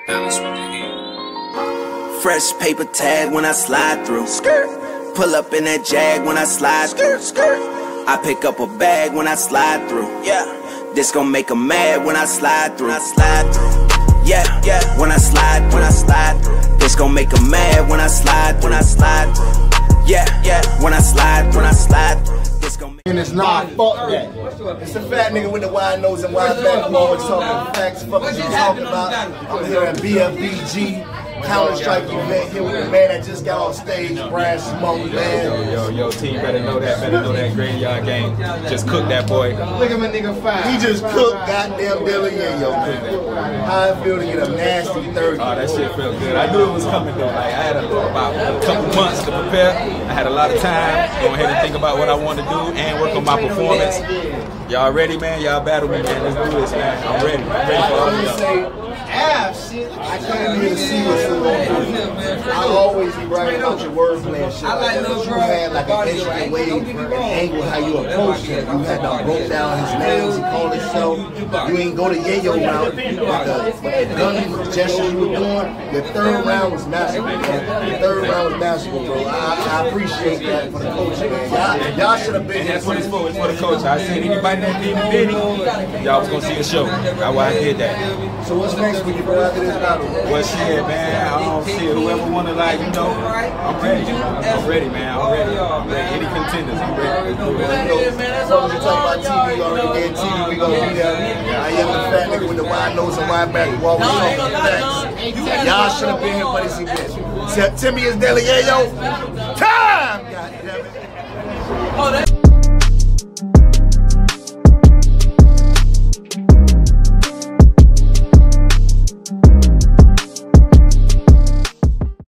Fresh paper tag when I slide through. Pull up in that Jag when I slide through. I pick up a bag when I slide through. Yeah, this gon' make 'em mad when I slide through. Yeah, when I slide through. This gon' make 'em mad when I slide through. Yeah, when I slide through. This gon' make. And it's not fuck that. It's a fat nigga with the wide nose and wide back. Always talking facts. Fuck what you talking about. I'm here at BFBG. Counter-Strike event here with the man that just got on stage, Brad Smoke, man. Yo, team better know that graveyard game. Just cooked that boy. Look at my nigga Fire. He just cooked goddamn Billy Yayo. How I feel to get a nasty 30. Oh, that shit felt good. I knew it was coming though. Like, I had about a couple months to prepare. I had a lot of time. Go ahead and think about what I want to do and work on my performance. Y'all ready, man? Y'all battle me, man. Let's do this, man. I'm ready. I'm ready for all of y'all. I came here to see what you want to do. I always be bragging about your wordplay and shit. You had like an interesting way and angle how you approached him. You had to broke down his names, he called himself. You ain't go to Yayo route with the gun gestures you were doing. Your third round was masterful, bro. Your third round was masterful, bro. I appreciate that for the coach, man. Y'all should have been here. For the coach. I seen anybody that did y'all was gonna see a show. That's why I did that. So what's next for you, bro, after this battle? Well, shit, man, I don't see it. Whoever wanna, like, you know, I'm ready. I'm ready, man. I'm ready. Any contenders, I'm ready. As long as you talk about TV, you already did TV, we gonna be there. I am the fat nigga with the wide nose and wide back who always talking facts. Y'all should have been here for this event. Septemius Yayo, time! God damn it.